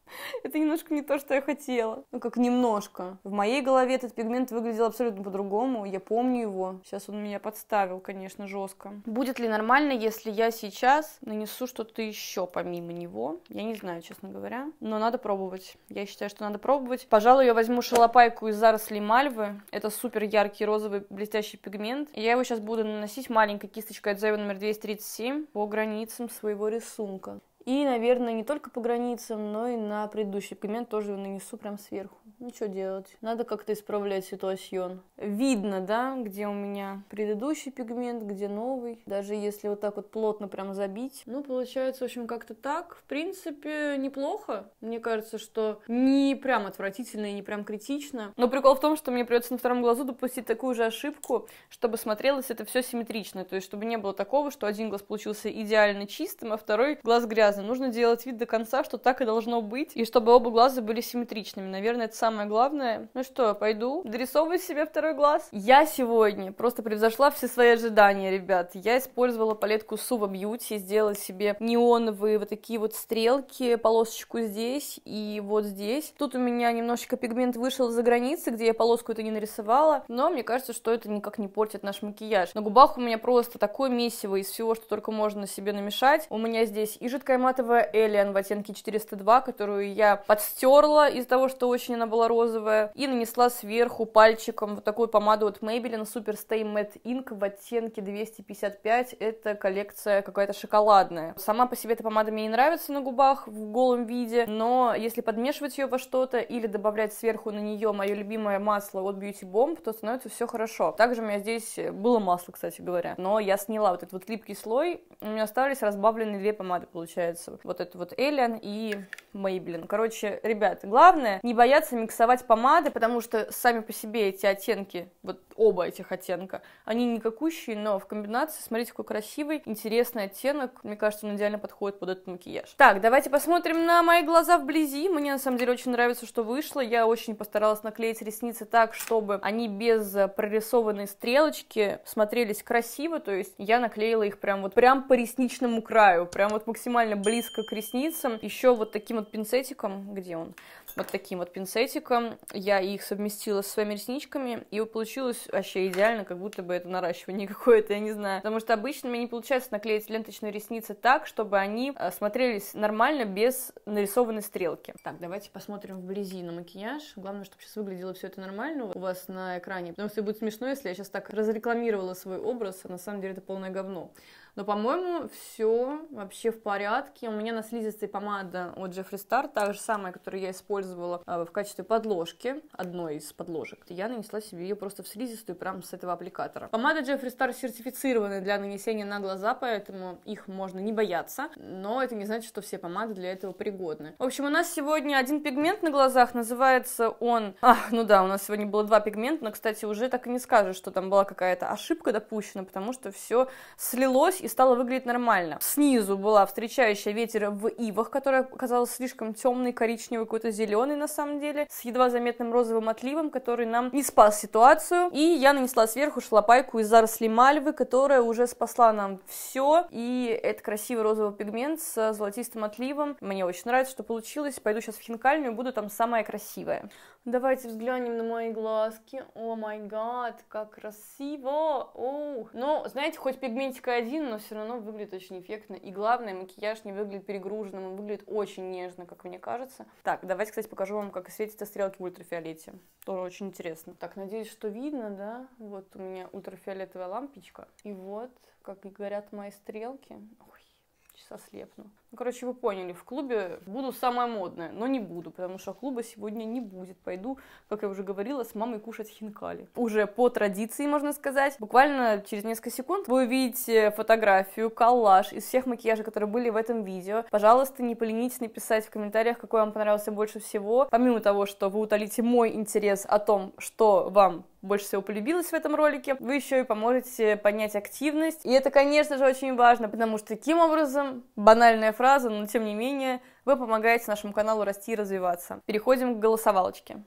Это немножко не то, что я хотела. Ну, как немножко. В моей голове этот пигмент выглядел абсолютно по-другому. Я помню его. Сейчас он меня подставил, конечно, жестко. Будет ли нормально, если я сейчас нанесу что-то еще помимо него? Я не знаю, честно говоря. Но надо пробовать. Я считаю, что надо пробовать. Пожалуй, я возьму шалопайку из зарослей мальвы. Это супер яркий розовый блестящий пигмент. И я его сейчас буду наносить маленькой кисточкой от Zoeva номер 237 по границам своего рисунка. И, наверное, не только по границам, но и на предыдущий пигмент тоже его нанесу прям сверху. Ну, что делать? Надо как-то исправлять ситуацию. Видно, да, где у меня предыдущий пигмент, где новый. Даже если вот так вот плотно прям забить. Ну, получается, в общем, как-то так. В принципе, неплохо. Мне кажется, что не прям отвратительно и не прям критично. Но прикол в том, что мне придется на втором глазу допустить такую же ошибку, чтобы смотрелось это все симметрично. То есть, чтобы не было такого, что один глаз получился идеально чистым, а второй глаз грязным. Нужно делать вид до конца, что так и должно быть, и чтобы оба глаза были симметричными. Наверное, это самое главное. Ну что, пойду дорисовывать себе второй глаз. Я сегодня просто превзошла все свои ожидания, ребят. Я использовала палетку Suva Beauty, сделала себе неоновые вот такие вот стрелки, полосочку здесь и вот здесь. Тут у меня немножечко пигмент вышел за границы, где я полоску это не нарисовала, но мне кажется, что это никак не портит наш макияж. На губах у меня просто такое месиво из всего, что только можно себе намешать. У меня здесь и жидкая матовая Элиан в оттенке 402, которую я подстерла из-за того, что очень она была розовая, и нанесла сверху пальчиком вот такую помаду от Maybelline Super Stay Matte Ink в оттенке 255. Это коллекция какая-то шоколадная. Сама по себе эта помада мне не нравится на губах в голом виде, но если подмешивать ее во что-то или добавлять сверху на нее мое любимое масло от Beauty Bomb, то становится все хорошо. Также у меня здесь было масло, кстати говоря, но я сняла вот этот вот липкий слой, у меня остались разбавленные две помады, получается. Вот это вот Элиан и Maybelline. Короче, ребят, главное не бояться миксовать помады, потому что сами по себе эти оттенки, вот оба этих оттенка, они никакущие, но в комбинации, смотрите, какой красивый, интересный оттенок. Мне кажется, он идеально подходит под этот макияж. Так, давайте посмотрим на мои глаза вблизи. Мне на самом деле очень нравится, что вышло. Я очень постаралась наклеить ресницы так, чтобы они без прорисованной стрелочки смотрелись красиво, то есть я наклеила их прям по ресничному краю, прям вот максимально близко к ресницам. Еще вот таким вот пинцетиком, где он? Вот таким вот пинцетиком я их совместила со своими ресничками, и получилось вообще идеально, как будто бы это наращивание какое-то, я не знаю. Потому что обычно мне не получается наклеить ленточные ресницы так, чтобы они смотрелись нормально, без нарисованной стрелки. Так, давайте посмотрим вблизи на макияж. Главное, чтобы сейчас выглядело все это нормально у вас на экране, потому что будет смешно, если я сейчас так разрекламировала свой образ, а на самом деле это полное говно. Но, по-моему, все вообще в порядке. У меня на слизистой помада от Jeffree Star, та же самая, которую я использовала в качестве подложки, одной из подложек. Я нанесла себе ее просто в слизистую, прямо с этого аппликатора. Помада Jeffree Star сертифицированная для нанесения на глаза, поэтому их можно не бояться. Но это не значит, что все помады для этого пригодны. В общем, у нас сегодня один пигмент на глазах, называется он... ну да, у нас сегодня было два пигмента, но, кстати, уже так и не скажешь, что там была какая-то ошибка допущена, потому что все слилось и стало выглядеть нормально. Снизу была встречающая ветер в ивах, которая оказалась слишком темной, коричневой, какой-то зеленый на самом деле, с едва заметным розовым отливом, который нам не спас ситуацию. И я нанесла сверху шалопайку из зарослей мальвы, которая уже спасла нам все. И это красивый розовый пигмент с золотистым отливом. Мне очень нравится, что получилось. Пойду сейчас в хинкальную, буду там самая красивая. Давайте взглянем на мои глазки. О май гад, как красиво! Оу. Ну, знаете, хоть пигментик один, но все равно выглядит очень эффектно. И главное, макияж не выглядит перегруженным, он выглядит очень нежно, как мне кажется. Так, давайте, кстати, покажу вам, как светятся стрелки в ультрафиолете. Тоже очень интересно. Так, надеюсь, что видно, да? Вот у меня ультрафиолетовая лампочка. И вот, как и горят мои стрелки. Ой, сейчас ослепну. Ну, короче, вы поняли, в клубе буду самая модная, но не буду, потому что клуба сегодня не будет. Пойду, как я уже говорила, с мамой кушать хинкали. Уже по традиции, можно сказать. Буквально через несколько секунд вы увидите фотографию, коллаж из всех макияжей, которые были в этом видео. Пожалуйста, не поленитесь написать в комментариях, какой вам понравился больше всего. Помимо того, что вы утолите мой интерес о том, что вам больше всего полюбилось в этом ролике, вы еще и поможете поднять активность. И это, конечно же, очень важно, потому что таким образом, банальная фраза, но тем не менее, вы помогаете нашему каналу расти и развиваться. Переходим к голосовалочке.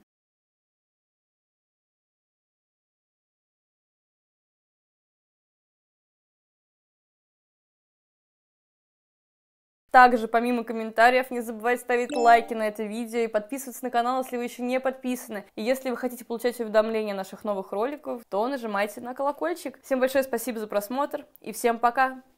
Также, помимо комментариев, не забывайте ставить лайки на это видео и подписываться на канал, если вы еще не подписаны. И если вы хотите получать уведомления наших новых роликов, то нажимайте на колокольчик. Всем большое спасибо за просмотр и всем пока!